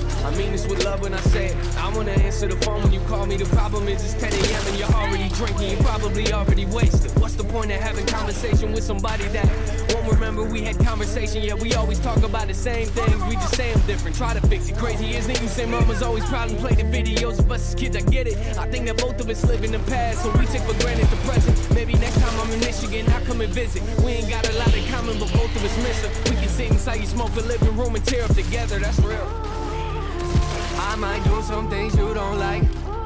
I mean this with love when I say it. I wanna answer the phone when you call me. The problem is it's 10 a.m. and you're already drinking. You probably already wasted. What's the point of having conversation with somebody that won't remember we had conversation? Yeah, we always talk about the same things, we just say them different. Try to fix it. Crazy, isn't it? You say mama's always proud and play the videos of us as kids. I get it. I think that both of us live in the past, so we take for granted the present. Maybe next time I'm in Michigan, I'll come and visit. We ain't got a lot in common, but both of us miss her. We can sit inside your smoke the living room and tear up together. That's real. I might do some things you don't like.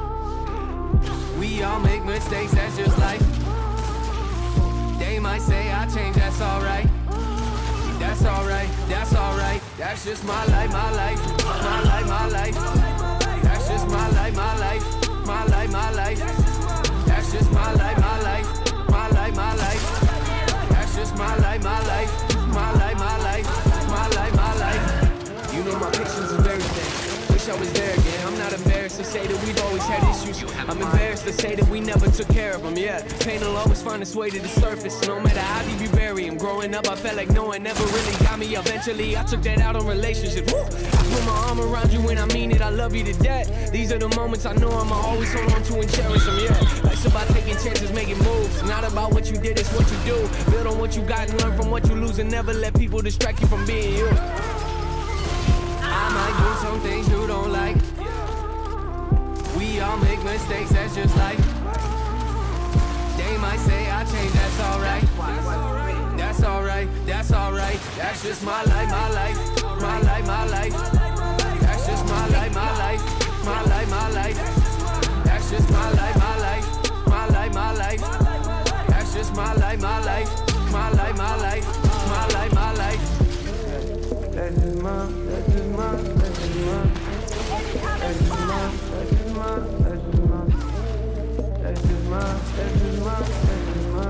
We all make mistakes, that's just life. They might say I change, that's alright. That's alright, that's alright. That's just my life, my life. My life, my life. That's just my life, my life. My life, my life. That's just my life, my life. My life, my life. That's just my life, my life. My life, my life. My life, my life. You know my patience is everything. Wish I was there again. I'm not embarrassed to say that we've always had issues. I'm embarrassed to say that we never took care of them. Yeah, pain will always find its way to the surface. No matter how deep you bury him. Growing up, I felt like no one never really got me. Eventually, I took that out on relationships. Woo! I put my arm around you and I mean it. I love you to death. These are the moments I know I'ma always hold on to and cherish them. Yeah, life's about taking chances, making moves. Not about what you did, it's what you do. Build on what you got and learn from what you lose, and never let people distract you from being you. I might do some things you don't like. We all make mistakes, that's just life. They might say I change, that's alright. That's alright, that's alright. That's just my life, my life. My life, my life. That's just my life, my life. My life, my life. That's just my life, my life. My life, my life. That's just my life, my life. My life, my life. My life, my life. That's just my, that's just my, that's just my. That's just my, that's just my, that's just my. That's just my, that's just my, that's just my.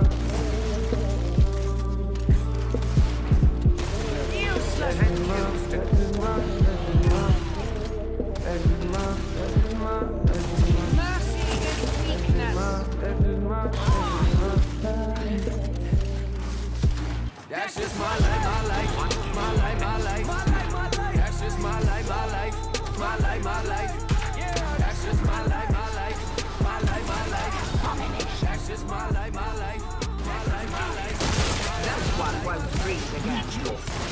That's just my, that's just my, that's just my. That's just my, that's just my, that's just my. Mercy against weakness. That's just my, that's just my life, my life, my life, my life. That's just my life, my life, my life, my life. That's just my life, my life, my life, my life. That's just my life, my life, my life, my life. That's what I was raised against.